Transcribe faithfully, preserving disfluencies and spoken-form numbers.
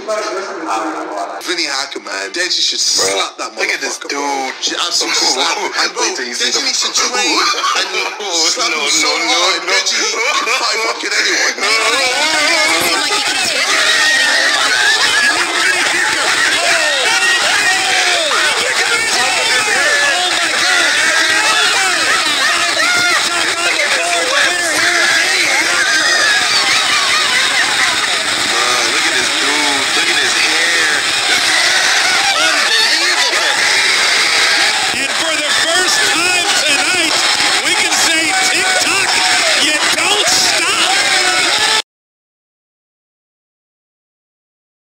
Vinny Hacker, man. Deji should slap that motherfucker. Look at this dude. She absolutely slap him. And bro, Deji needs to train and slap him so